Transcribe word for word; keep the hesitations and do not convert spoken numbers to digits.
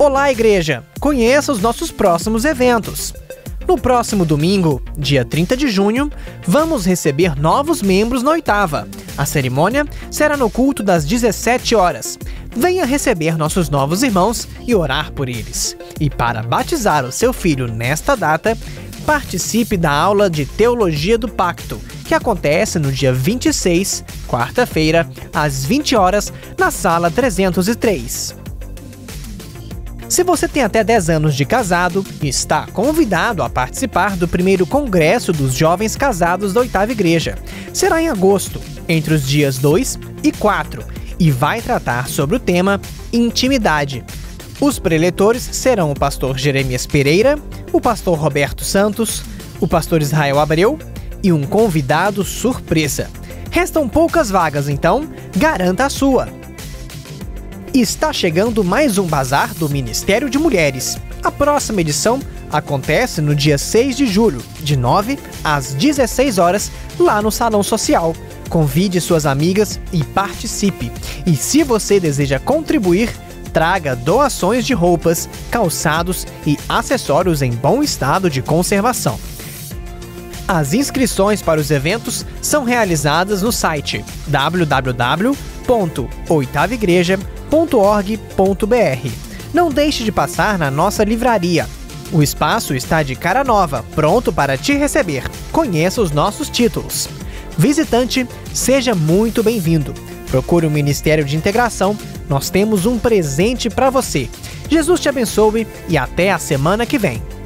Olá, igreja! Conheça os nossos próximos eventos. No próximo domingo, dia trinta de junho, vamos receber novos membros na oitava. A cerimônia será no culto das dezessete horas. Venha receber nossos novos irmãos e orar por eles. E para batizar o seu filho nesta data, participe da aula de Teologia do Pacto, que acontece no dia vinte e seis, quarta-feira, às vinte horas, na sala trezentos e três. Se você tem até dez anos de casado, está convidado a participar do primeiro Congresso dos Jovens Casados da Oitava Igreja. Será em agosto, entre os dias dois e quatro, e vai tratar sobre o tema Intimidade. Os preletores serão o pastor Jeremias Pereira, o pastor Roberto Santos, o pastor Israel Abreu e um convidado surpresa. Restam poucas vagas, então garanta a sua! Está chegando mais um bazar do Ministério de Mulheres. A próxima edição acontece no dia seis de julho, de nove às dezesseis horas, lá no Salão Social. Convide suas amigas e participe. E se você deseja contribuir, traga doações de roupas, calçados e acessórios em bom estado de conservação. As inscrições para os eventos são realizadas no site w w w ponto oitava igreja ponto org ponto b r. Não deixe de passar na nossa livraria. O espaço está de cara nova, pronto para te receber. Conheça os nossos títulos. Visitante, seja muito bem-vindo. Procure o Ministério de Integração, nós temos um presente para você. Jesus te abençoe e até a semana que vem.